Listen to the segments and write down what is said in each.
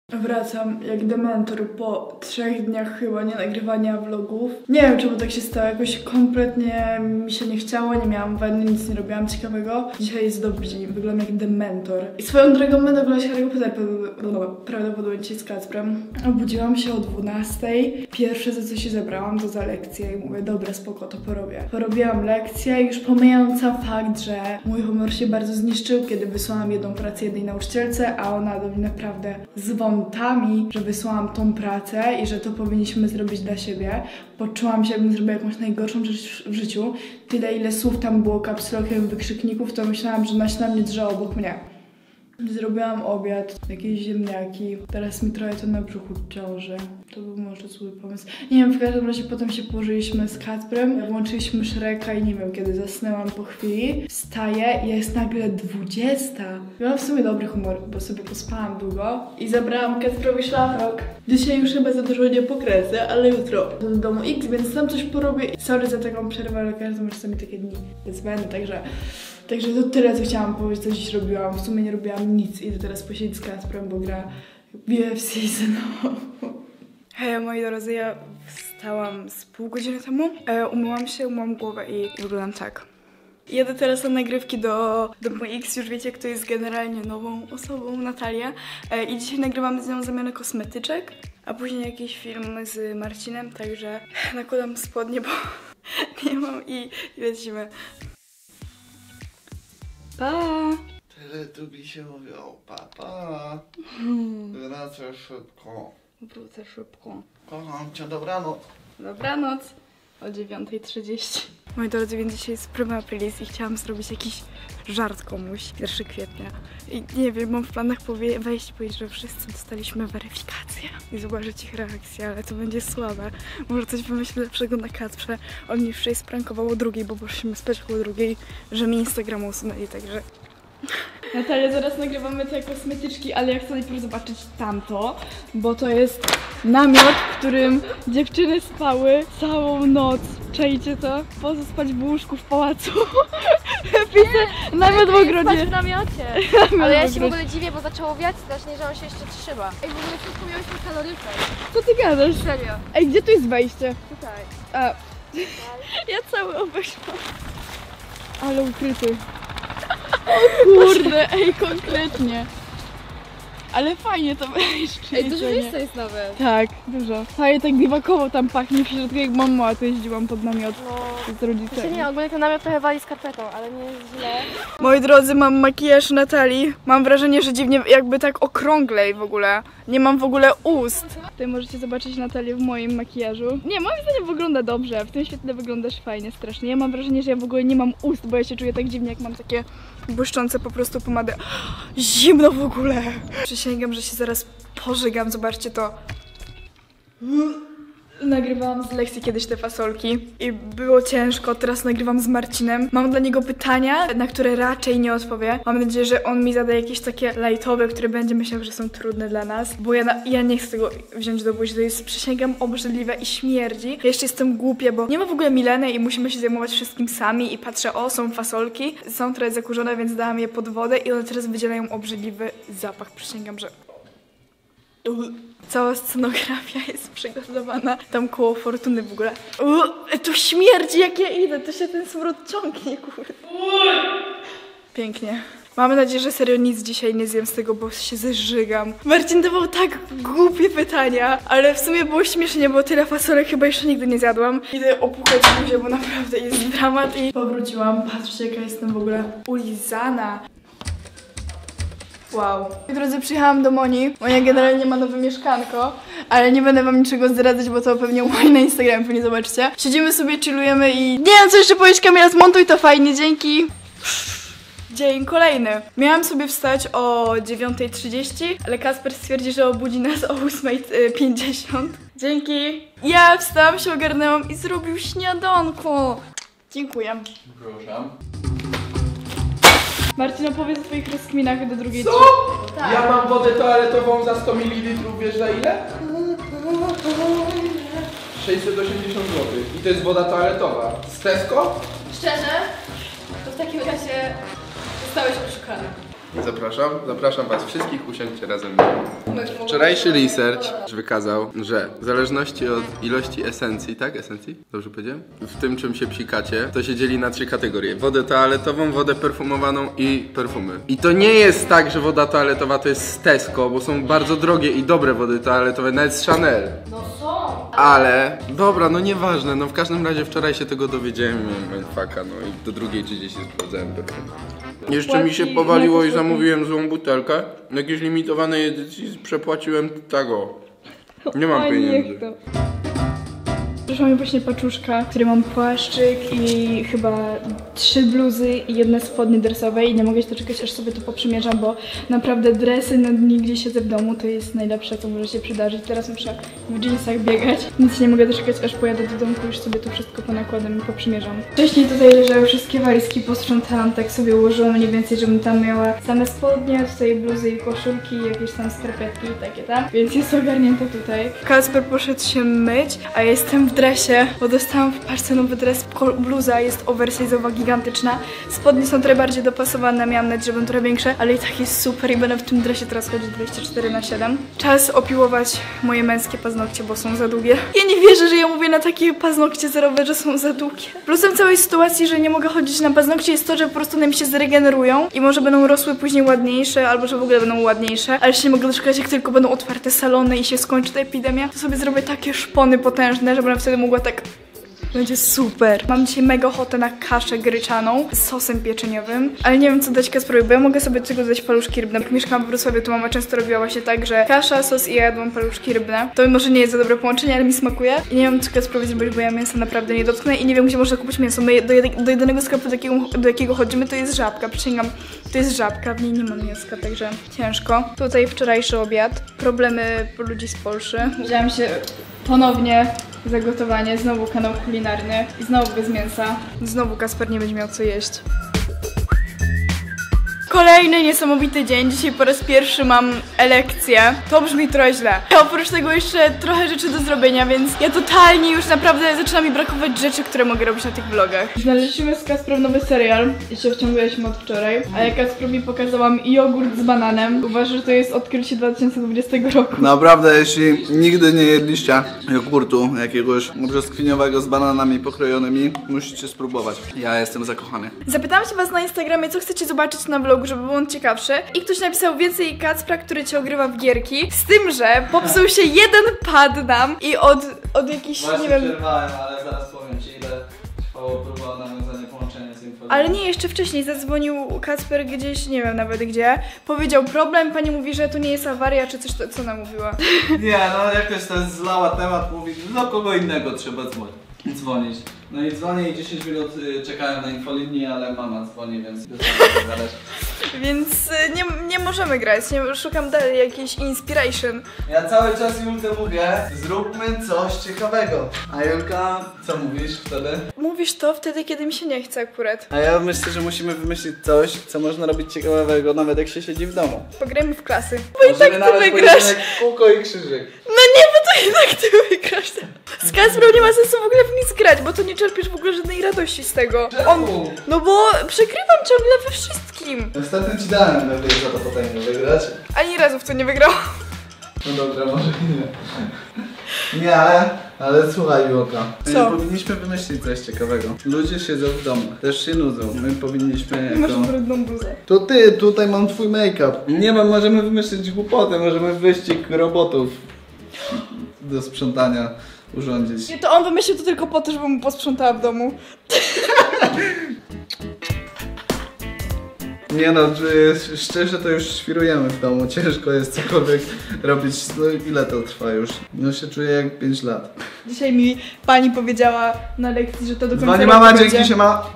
Wracam jak dementor po 3 dniach chyba nie nagrywania vlogów. Nie wiem czemu tak się stało, jakoś kompletnie mi się nie chciało, nie miałam weny, nic nie robiłam ciekawego. Dzisiaj jest dobry dzień, wyglądam jak dementor. I swoją drogą będę oglądać Harry'ego Pottera prawdopodobnie dzisiaj z Kacprem. Obudziłam się o 12. Pierwsze za co się zebrałam to za lekcję i mówię, dobra spoko, to porobię. Porobiłam lekcję, już pomijając sam fakt, że mój humor się bardzo zniszczył, kiedy wysłałam jedną pracę jednej nauczycielce, a ona do mnie naprawdę zwątami, że wysłałam tą pracę i że to powinniśmy zrobić dla siebie. Poczułam się, jakbym zrobiła jakąś najgorszą rzecz w życiu. Tyle ile słów tam było kapslokiem wykrzykników, to myślałam, że na mnie drze obok mnie. Zrobiłam obiad, jakieś ziemniaki. Teraz mi trochę to na brzuchu ciąży. To był może zły pomysł. Nie wiem, w każdym razie potem się położyliśmy z Kacprem, włączyliśmy Shreka i nie wiem, kiedy zasnęłam po chwili. Wstaję i jest nagle 20. Miałam w sumie dobry humor, bo sobie pospałam długo i zabrałam Kacprowi szlafrok. Dzisiaj już chyba za dużo nie pokręcę, ale jutro do domu X, więc tam coś porobię. Sorry za taką przerwę, ale każdy czasami takie dni bezwzględne, Także to tyle, co chciałam powiedzieć, co dziś robiłam. W sumie nie robiłam nic. Idę teraz posiedzieć z Kacprem, bo gra BFC znowu. Hej, moi drodzy, ja wstałam z pół godziny temu. Umyłam się, umyłam głowę i wyglądam tak. Jadę teraz na nagrywki do mój X, już wiecie, kto jest generalnie nową osobą, Natalia. I dzisiaj nagrywamy z nią zamianę kosmetyczek, a później jakiś film z Marcinem, także nakładam spodnie, bo nie mam i lecimy. Pa! Teletubi się mówią, papa. Wracaj szybko. Wrócę szybko. Kocham cię, dobranoc. Dobranoc. O 9:30. Moi drodzy, więc dzisiaj jest Prima Aprilis i chciałam zrobić jakiś żart komuś 1 kwietnia. I nie wiem, mam w planach wejść i powiedzieć, że wszyscy dostaliśmy weryfikację i zobaczyć ich reakcję, ale to będzie słabe. Może coś wymyślę lepszego na Kacprze. On mnie wczoraj sprankował o 2, bo poszliśmy spać koło 2, że mi Instagrama usunęli, także... Natalia, zaraz nagrywamy te kosmetyczki, ale ja chcę najpierw zobaczyć tamto, bo to jest namiot, w którym dziewczyny spały całą noc. Czajcie to? Poza spać w łóżku w pałacu. Piszę namiot w ogrodzie. Spać w namiocie. Ale ja się w ogóle dziwię, bo zaczęło wiać strasznie, że on się jeszcze trzyma. Ej, w ogóle wszystko miałyśmy kaloryfer. Co ty gadasz? Serio. Ej, gdzie tu jest wejście? Tutaj. A, ja cały obeszłam. Ale ukryty. Kurde, ej, konkretnie. Ale fajnie to jeszcze. Ej, dużo miejsca jest nawet. Tak, dużo. Fajnie tak biwakowo tam pachnie w środku, jak mama, to jeździłam pod namiot z rodzicami. Nie, ogólnie ten namiot trochę wali skarpetą, ale nie jest źle. Moi drodzy, mam makijaż Natalii. Mam wrażenie, że dziwnie jakby tak okrąglej w ogóle. Nie mam w ogóle ust. Tutaj możecie zobaczyć Natalię w moim makijażu. Nie, moim zdaniem wygląda dobrze. W tym świetle wyglądasz fajnie, strasznie. Ja mam wrażenie, że ja w ogóle nie mam ust, bo ja się czuję tak dziwnie, jak mam takie błyszczące po prostu pomady. Zimno w ogóle. Przysięgam, że się zaraz pożygam. Zobaczcie to. Nagrywałam z lekcji kiedyś te fasolki i było ciężko, teraz nagrywam z Marcinem. Mam dla niego pytania, na które raczej nie odpowie. Mam nadzieję, że on mi zada jakieś takie lightowe, które będzie myślał, że są trudne dla nas. Bo ja nie chcę tego wziąć do buzi, to jest, przysięgam, obrzydliwe i śmierdzi. Ja jeszcze jestem głupia, bo nie ma w ogóle Mileny i musimy się zajmować wszystkim sami i patrzę, o, są fasolki. Są trochę zakurzone, więc dałam je pod wodę i one teraz wydzielają obrzydliwy zapach. Przysięgam, że... Cała scenografia jest przygotowana tam koło Fortuny w ogóle. To śmierdzi, jak ja idę, to się ten smród ciągnie, kurde. Pięknie. Mam nadzieję, że serio nic dzisiaj nie zjem z tego, bo się zeżygam. Marcin dawał tak głupie pytania, ale w sumie było śmiesznie, bo tyle fasolek chyba jeszcze nigdy nie zjadłam. Idę opłukać buzię, bo naprawdę jest dramat i powróciłam. Patrzcie, jaka jestem w ogóle ulizana. Wow. Moi drodzy, przyjechałam do Moni. Monia generalnie ma nowe mieszkanko, ale nie będę wam niczego zdradzać, bo to pewnie u Moni na Instagramie, pewnie zobaczycie. Siedzimy sobie, chillujemy i... Nie wiem, co jeszcze powiedzieć, Kamila, zmontuj to fajnie, dzięki. Dzień kolejny. Miałam sobie wstać o 9:30, ale Kacper stwierdzi, że obudzi nas o 8:50. Dzięki. Ja wstałam, się ogarnęłam i zrobił śniadanko. Dziękuję. Proszę. Marcin, opowiedz o twoich rozkminach do drugiej. Co? Tak. Ja mam wodę toaletową za 100 ml, wiesz za ile? 680 zł. I to jest woda toaletowa. Z Tesco? Szczerze, to w takim razie zostałeś oszukany. Zapraszam was wszystkich, usiądźcie razem. Wczorajszy research wykazał, że w zależności od ilości esencji, tak? Esencji? Dobrze powiedziałem? W tym, czym się psikacie, to się dzieli na 3 kategorie. Wodę toaletową, wodę perfumowaną i perfumy. I to nie jest tak, że woda toaletowa to jest z Tesco, bo są bardzo drogie i dobre wody toaletowe, nawet z Chanel. No są. Ale, dobra, no nieważne, no w każdym razie wczoraj się tego dowiedziałem i miałem mindfucka, no i do 2:30 sprawdzałem perfum. Jeszcze mi się powaliło i zamówiłem złą butelkę. Na jakiejś limitowanej edycji przepłaciłem tego. Nie mam pieniędzy. Przyszła mi właśnie paczuszka, w której mam płaszczyk i chyba 3 bluzy i 1 spodnie dresowe i nie mogę się doczekać, aż sobie to poprzymierzam, bo naprawdę dresy na dni gdzie siedzę w domu to jest najlepsze, co może się przydarzyć. Teraz muszę w jeansach biegać, więc nie mogę doczekać, aż pojadę do domku, już sobie to wszystko ponakładam i poprzymierzam. Wcześniej tutaj leżały wszystkie walizki, posprzątałam, tak sobie ułożyłam mniej więcej, żebym tam miała same spodnie, tutaj bluzy i koszulki, jakieś tam skarpetki i takie tam, więc jest ogarnięte tutaj. Kacper poszedł się myć, a ja jestem w dresie, bo dostałam w paczce nowy dres, bluza jest oversize'owa, gigantyczna. Spodnie są trochę bardziej dopasowane, miałam nadzieję, że będą trochę większe, ale i tak jest super i będę w tym dresie teraz chodzić 24/7. Czas opiłować moje męskie paznokcie, bo są za długie. Ja nie wierzę, że ja mówię na takie paznokcie zerowe, że są za długie. Plusem całej sytuacji, że nie mogę chodzić na paznokcie jest to, że po prostu one mi się zregenerują i może będą rosły później ładniejsze, albo że w ogóle będą ładniejsze, ale się nie mogę doczekać, jak tylko będą otwarte salony i się skończy ta epidemia, to sobie zrobię takie szpony potężne, że będę wtedy mogła tak... Będzie super. Mam dzisiaj mega ochotę na kaszę gryczaną z sosem pieczeniowym, ale nie wiem co dać Kacprowi, bo ja mogę sobie do tego dodać paluszki rybne. Jak mieszkałam w Wrocławiu, to mama często robiła właśnie tak, że kasza, sos i ja jadłam paluszki rybne. To może nie jest za dobre połączenie, ale mi smakuje. I nie wiem co Kacprowi zrobić, bo ja mięsa naprawdę nie dotknę i nie wiem gdzie można kupić mięso. My do jedynego sklepu, do jakiego chodzimy, to jest Żabka. Przysięgam, to jest Żabka, w niej nie ma mięska, także ciężko. Tutaj wczorajszy obiad. Problemy ludzi z Polszy. Wzięłam się ponownie za gotowanie, znowu kanał kulinarny i znowu bez mięsa. Znowu Kacper nie będzie miał co jeść. Kolejny niesamowity dzień. Dzisiaj po raz pierwszy mam elekcję. To brzmi trochę źle. A oprócz tego jeszcze trochę rzeczy do zrobienia, więc ja totalnie już naprawdę zaczyna mi brakować rzeczy, które mogę robić na tych vlogach. Znaleźliśmy z Kacprem nowy serial i się wciągnęliśmy od wczoraj. A ja Kacprowi pokazałam jogurt z bananem. Uważam, że to jest odkrycie 2020 roku. Naprawdę, jeśli nigdy nie jedliście jogurtu jakiegoś brzoskwiniowego z bananami pokrojonymi, musicie spróbować. Ja jestem zakochany. Zapytałam się was na Instagramie, co chcecie zobaczyć na vlogu, żeby był on ciekawszy. I ktoś napisał więcej Kacpra, który cię ogrywa w gierki. Z tym, że popsuł się jeden pad nam i od jakichś, nie wiem... przerwałem, ale zaraz powiem ci, ile trwało próba nawiązania połączenia z informacją. Ale nie, jeszcze wcześniej zadzwonił Kacper gdzieś, nie wiem nawet gdzie. Powiedział problem, pani mówi, że to nie jest awaria, czy coś, co ona mówiła. Nie, no jakoś to zlała temat, mówi, do kogo innego trzeba dzwonić. No i dzwonię i 10 minut czekałem na infolinii, ale mama dzwoni, więc gadać. Więc nie możemy grać, szukam dalej jakiejś inspiration. Ja cały czas Julce mówię, zróbmy coś ciekawego. A Julka, co mówisz wtedy? Mówisz to wtedy, kiedy mi się nie chce akurat. A ja myślę, że musimy wymyślić coś, co można robić ciekawego, nawet jak się siedzi w domu. Pograjmy w klasy. Bo i tak ty wygrasz. Kółko i krzyżyk. No nie, bo to i tak ty wygrasz. Z Kacprą nie ma sensu w ogóle w nic grać, bo to nie czerpiesz w ogóle żadnej radości z tego. No bo przegrywam ciągle we wszystkim. Ostatnio ci dałem lepiej za to potem wygrać. Ani razu w to nie wygrałam. No dobra, może nie. Nie, ale słuchaj Julka. Co? Powinniśmy wymyślić coś ciekawego. Ludzie siedzą w domu, też się nudzą. My powinniśmy Masz brudną bluzę. To ty, tutaj mam twój make-up. Nie mam, możemy wymyślić głupotę, możemy wyścig robotów do sprzątania urządzić. Nie, to on wymyślił to tylko po to, żeby mu posprzątała w domu. Nie no, szczerze to już świrujemy w domu, ciężko jest cokolwiek robić, no ile to trwa już? No się czuję jak 5 lat. Dzisiaj mi pani powiedziała na lekcji, że to do końca Dzwoni roku mama, będzie. dzięki się ma.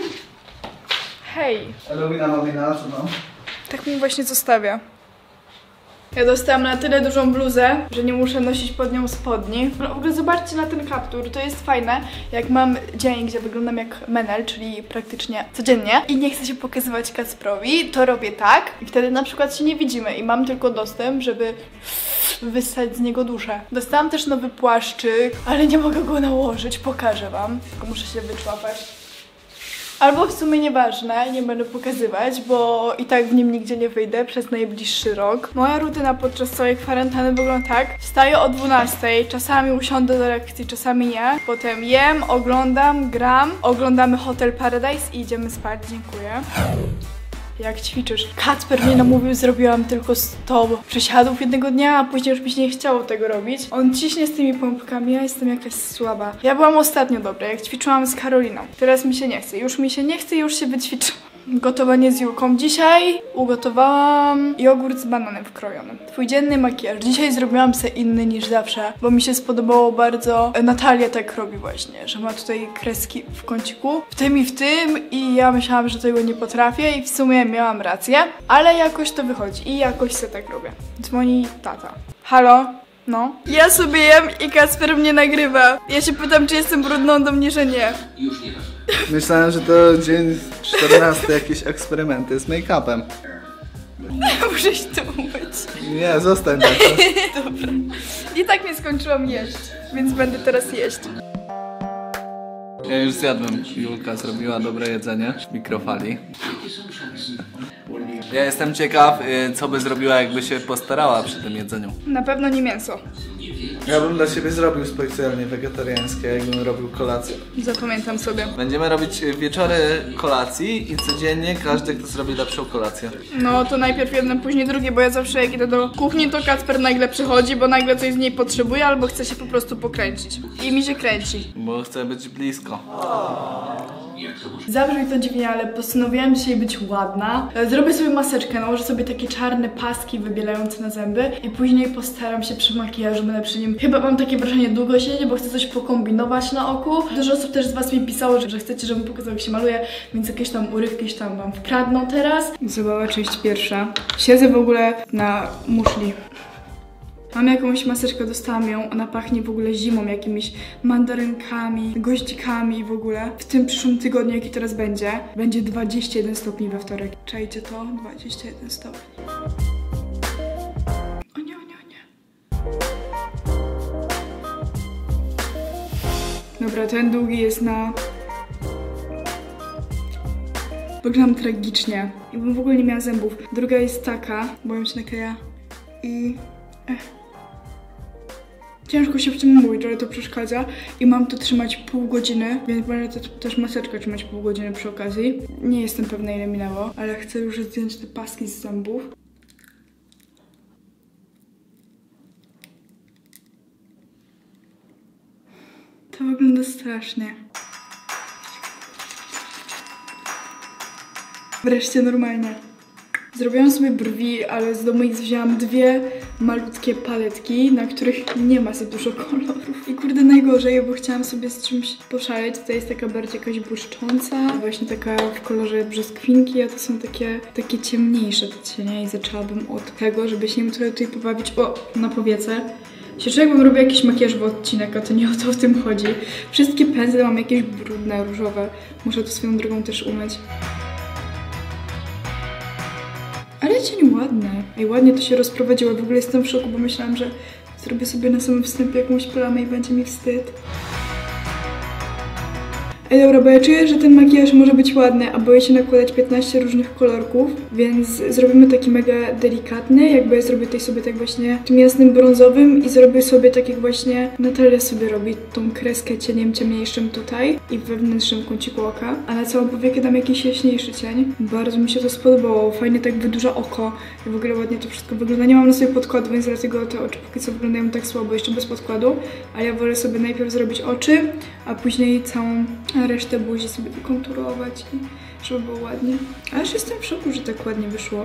Hej. Lumina, co no? Tak mi właśnie zostawia. Ja dostałam na tyle dużą bluzę, że nie muszę nosić pod nią spodni. W ogóle zobaczcie na ten kaptur, to jest fajne. Jak mam dzień, gdzie wyglądam jak menel, czyli praktycznie codziennie i nie chcę się pokazywać Kacprowi, to robię tak i wtedy na przykład się nie widzimy i mam tylko dostęp, żeby wyssać z niego duszę. Dostałam też nowy płaszczyk, ale nie mogę go nałożyć, pokażę wam. Tylko muszę się wyczłapać. Albo w sumie nieważne, nie będę pokazywać, bo i tak w nim nigdzie nie wyjdę przez najbliższy rok. Moja rutyna podczas całej kwarantanny wygląda tak. Wstaję o 12, czasami usiądę do lekcji, czasami nie. Potem jem, oglądam, gram, oglądamy Hotel Paradise i idziemy spać. Dziękuję. Jak ćwiczysz? Kacper mnie namówił, zrobiłam tylko 100 przysiadów jednego dnia, a później już mi się nie chciało tego robić. On ciśnie z tymi pompkami, ja jestem jakaś słaba. Ja byłam ostatnio dobra, jak ćwiczyłam z Karoliną. Teraz mi się nie chce. Już mi się nie chce, już się wyćwiczyłam. Gotowanie z Julką. Dzisiaj ugotowałam jogurt z bananem wkrojonym. Twój dzienny makijaż. Dzisiaj zrobiłam se inny niż zawsze, bo mi się spodobało bardzo. Natalia tak robi właśnie, że ma tutaj kreski w kąciku, w tym i ja myślałam, że tego nie potrafię i w sumie miałam rację, ale jakoś to wychodzi i jakoś se tak robię. Dzwoni tata. Halo? No. Ja sobie jem i Kacper mnie nagrywa. Ja się pytam, czy jestem brudną, on do mnie, że nie. Już nie. Myślałem, że to dzień 14, jakieś eksperymenty z make-upem. Muszę się to umyć. Nie, zostań tak. Dobra. I tak nie skończyłam jeść, więc będę teraz jeść. Ja już zjadłem. Julka zrobiła dobre jedzenie w mikrofali. Ja jestem ciekaw, co by zrobiła, jakby się postarała przy tym jedzeniu. Na pewno nie mięso. Ja bym dla siebie zrobił specjalnie wegetariańskie, jakbym robił kolację. Zapamiętam sobie. Będziemy robić wieczory kolacji i codziennie każdy, kto zrobi lepszą kolację. No to najpierw jedno, później drugie, bo ja zawsze jak idę do kuchni, to Kacper nagle przychodzi, bo nagle coś z niej potrzebuje, albo chce się po prostu pokręcić. I mi się kręci. Bo chcę być blisko. Zabrzmi to dziwnie, ale postanowiłam dzisiaj być ładna. Zrobię sobie maseczkę, nałożę sobie takie czarne paski wybielające na zęby i później postaram się przy makijażu, będę przy nim. Chyba mam takie wrażenie długo siedzieć, bo chcę coś pokombinować na oku. Dużo osób też z was mi pisało, że chcecie, żebym pokazał, jak się maluje, więc jakieś tam urywki tam wam wkradną teraz. Zabawa część pierwsza. Siedzę w ogóle na muszli. Mam jakąś maseczkę, dostałam ją, ona pachnie w ogóle zimą, jakimiś mandarynkami, goździkami w ogóle. W tym przyszłym tygodniu, jaki teraz będzie 21 stopni we wtorek. Czajcie to? 21 stopni. O nie, o nie, o nie. Dobra, ten długi jest na... Wyglądam tragicznie. Jakbym w ogóle nie miała zębów. Druga jest taka, bo ją się nakleja i... Ciężko się w tym mówić, ale to przeszkadza i mam to trzymać pół godziny, więc będę też maseczkę trzymać pół godziny przy okazji. Nie jestem pewna, ile minęło, ale chcę już zdjąć te paski z zębów. To wygląda strasznie. Wreszcie normalnie. Zrobiłam sobie brwi, ale z domu ich wzięłam dwie malutkie paletki, na których nie ma za dużo kolorów. I kurde najgorzej, bo chciałam sobie z czymś poszaleć. Tutaj jest taka bardziej jakaś błyszcząca, właśnie taka w kolorze brzoskwinki, a to są takie ciemniejsze te cienie i zaczęłabym od tego, żeby się im trochę tutaj pobawić. O, na powiece. Się czuję, jakbym robiła jakiś makijażowy odcinek, a to nie o to w tym chodzi. Wszystkie pędzle mam jakieś brudne, różowe. Muszę to swoją drogą też umyć. Ale cień ładny. Ej, ładnie to się rozprowadziło. W ogóle jestem w szoku, bo myślałam, że zrobię sobie na samym wstępie jakąś plamę i będzie mi wstyd. Ej, dobra, bo ja czuję, że ten makijaż może być ładny, a boję się nakładać 15 różnych kolorków, więc zrobimy taki mega delikatny, jakby ja zrobię tutaj sobie tak właśnie tym jasnym brązowym i zrobię sobie tak jak właśnie Natalia sobie robi tą kreskę cieniem ciemniejszym tutaj i w wewnętrznym kąciku oka, a na całą powiekę dam jakiś jaśniejszy cień. Bardzo mi się to spodobało, fajnie tak wydłuża oko i w ogóle ładnie to wszystko wygląda. Nie mam na sobie podkładu, więc dlatego te oczy póki co wyglądają tak słabo, jeszcze bez podkładu, ale ja wolę sobie najpierw zrobić oczy, a później całą resztę buzi sobie wykonturować i żeby było ładnie. Ale już jestem w szoku, że tak ładnie wyszło.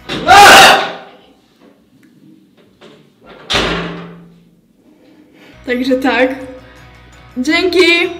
Także tak. Dzięki!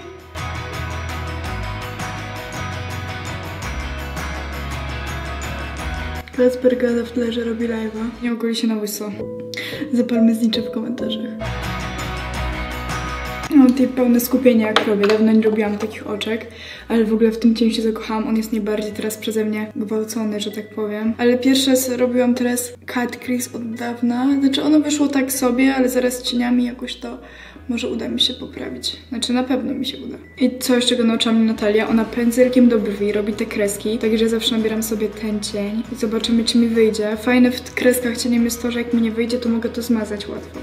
Kacper gada w tle, że robi live'a. Nie ogoli się na łyso. Zapalmy znicze w komentarzach. Mam tutaj pełne skupienie jak robię. Dawno nie robiłam takich oczek, ale w ogóle w tym cieniu się zakochałam. On jest najbardziej teraz przeze mnie gwałcony, że tak powiem. Ale pierwszy raz robiłam teraz cut crease od dawna. Znaczy ono wyszło tak sobie, ale zaraz z cieniami jakoś to może uda mi się poprawić. Znaczy na pewno mi się uda. I coś, czego nauczyła mnie Natalia, ona pędzelkiem do brwi robi te kreski, także zawsze nabieram sobie ten cień i zobaczymy, czy mi wyjdzie. Fajne w kreskach cieniem jest to, że jak mi nie wyjdzie, to mogę to zmazać łatwo.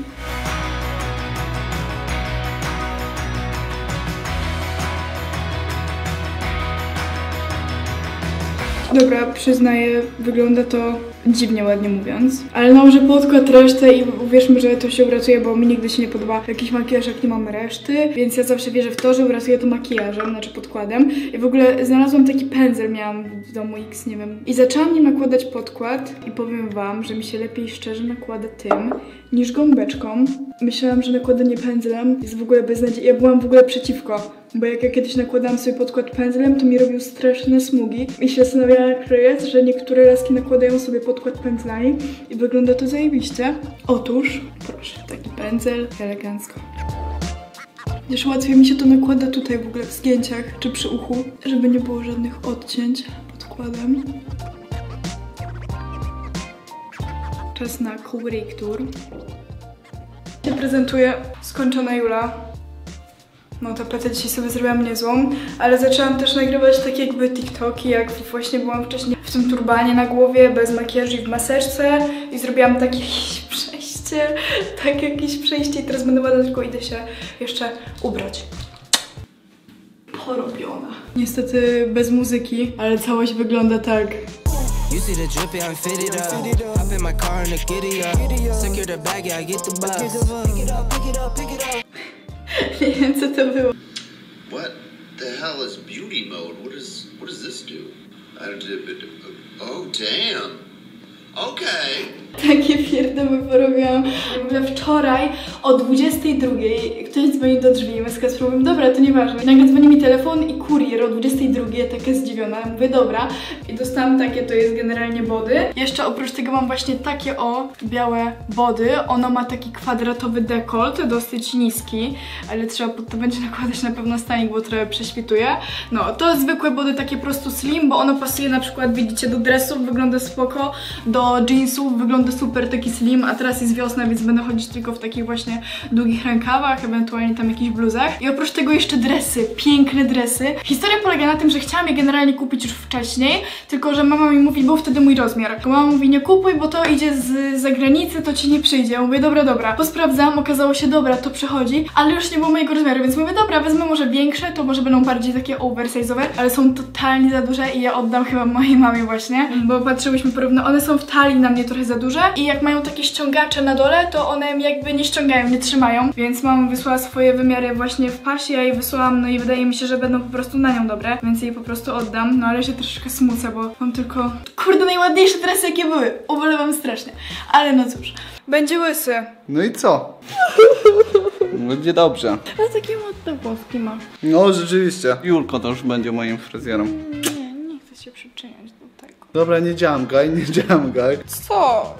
Dobra, przyznaję, wygląda to dziwnie, ładnie mówiąc. Ale nałożę podkład, resztę i uwierzmy, że to się uratuje, bo mi nigdy się nie podoba jakiś makijaż, jak nie mamy reszty. Więc ja zawsze wierzę w to, że uratuje to makijażem, znaczy podkładem. I w ogóle znalazłam taki pędzel, miałam w domu X, nie wiem. I zaczęłam nim nakładać podkład i powiem wam, że mi się lepiej szczerze nakłada tym niż gąbeczką. Myślałam, że nakładanie pędzlem jest w ogóle beznadziejne. Ja byłam w ogóle przeciwko. Bo jak ja kiedyś nakładałam sobie podkład pędzlem, to mi robił straszne smugi. I się zastanawiałam, jak to jest, że niektóre laski nakładają sobie podkład pędzlami i wygląda to zajebiście. Otóż, proszę, taki pędzel, elegancko. Jeszcze łatwiej mi się to nakłada tutaj w ogóle w zgięciach czy przy uchu, żeby nie było żadnych odcięć podkładem. Czas na korektur. Się prezentuje skończona Jula. No tapetę dzisiaj sobie zrobiłam niezłą, ale zaczęłam też nagrywać takie jakby TikToki, jak właśnie byłam wcześniej w tym turbanie na głowie, bez makijażu i w maseczce i zrobiłam takie jakieś przejście i teraz będę ładna, tylko idę się jeszcze ubrać. Porobiona. Niestety bez muzyki, ale całość wygląda tak. You see the drippy, I'm fitted up. Hop in my car and the giddy up. Secure the bag, yeah, I get the bus. Pick it up. Nie wiem, co to było. What the hell is beauty mode? What does this do? Oh damn. Okay. Takie pierdoły porobiłam. W ogóle wczoraj o 22 ktoś dzwoni do drzwi i my z Kasprem mówimy, dobra, to nieważne. Nagle dzwoni mi telefon i kurier o 22, taka zdziwiona. Mówię, dobra. I dostałam takie, to jest generalnie body. Jeszcze oprócz tego mam właśnie takie białe body. Ono ma taki kwadratowy dekolt, dosyć niski, ale trzeba pod to będzie nakładać na pewno stanik, bo trochę prześwituje. No, to zwykłe body takie po prostu slim, bo ono pasuje na przykład, widzicie, do dresów, wygląda spoko, do jeansów, wygląda super taki slim, a teraz jest wiosna, więc będę chodzić tylko w takich właśnie długich rękawach, ewentualnie tam jakichś bluzach. I oprócz tego jeszcze dresy, piękne dresy. Historia polega na tym, że chciałam je generalnie kupić już wcześniej, tylko że mama mi mówi, był wtedy mój rozmiar. Mama mówi, nie kupuj, bo to idzie z zagranicy, to ci nie przyjdzie. Ja mówię, dobra. Posprawdzam, okazało się, dobra, to przychodzi, ale już nie było mojego rozmiaru, więc mówię, dobra, wezmę może większe, to może będą bardziej takie oversize'owe, ale są totalnie za duże i ja oddam chyba mojej mamie właśnie, bo patrzyłyśmy porówno, one są w talii na mnie trochę za duże i jak mają takie ściągacze na dole, to one jakby nie ściągają, nie trzymają, więc mama wysłała swoje wymiary właśnie w pasie, ja jej wysłałam, no i wydaje mi się, że będą po prostu na nią dobre, więc jej po prostu oddam, no ale się troszeczkę smucę, bo mam tylko, kurde, najładniejsze dresy jakie były, ubolewam strasznie, ale no cóż, będzie łysy. No i co? Będzie dobrze. Ale takie ładne włoski ma. No rzeczywiście. Julko to już będzie moim fryzjerem. Nie chcę się przyczyniać do tego. Dobra, nie dziamgaj. Co?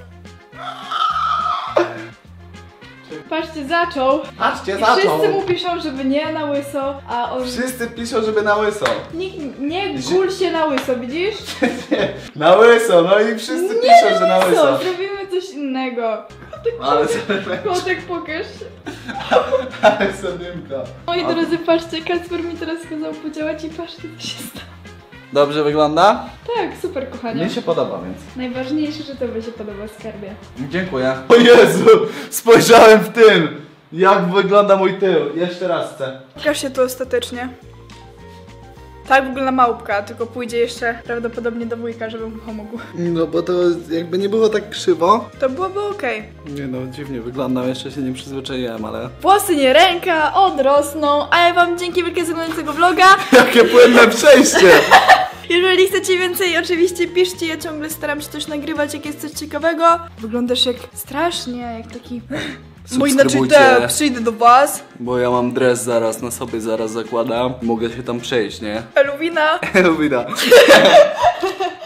Patrzcie, zaczął. Patrzcie, Wszyscy mu piszą, żeby nie na łyso, a on... Wszyscy piszą, żeby na łyso. Nikt nie gul się na łyso, widzisz? Na łyso, no i wszyscy piszą, że na łyso. Zrobimy coś innego. Ale Kotek, pokaż. Ale zadymka. Moi drodzy, patrzcie, Kacper mi teraz kazał podziałać i patrzcie, co się stało. Dobrze wygląda? Tak, super, kochanie. Mnie się podoba, więc. Najważniejsze, że tobie się podoba, skarbie. Dziękuję. O Jezu, spojrzałem w tym, jak wygląda mój tył. Jeszcze raz chcę. Pokaż się tu ostatecznie. Tak wygląda małpka, tylko pójdzie jeszcze prawdopodobnie do wujka, żeby mu pomógł. No bo to jakby nie było tak krzywo. To byłoby okej. Nie no, dziwnie wyglądam, jeszcze się nie przyzwyczaiłem, ale... Włosy nie ręka, odrosną, a ja wam dzięki wielkie za oglądanie tego vloga. Jakie płynne przejście! Jeżeli chcecie więcej, oczywiście piszcie, ja ciągle staram się coś nagrywać, jak jest coś ciekawego. Wyglądasz jak strasznie, jak taki... Bo inaczej przyjdę do was. Bo ja mam dres zaraz, na sobie zaraz zakładam. Mogę się tam przejść, nie? Eluwina. Eluwina.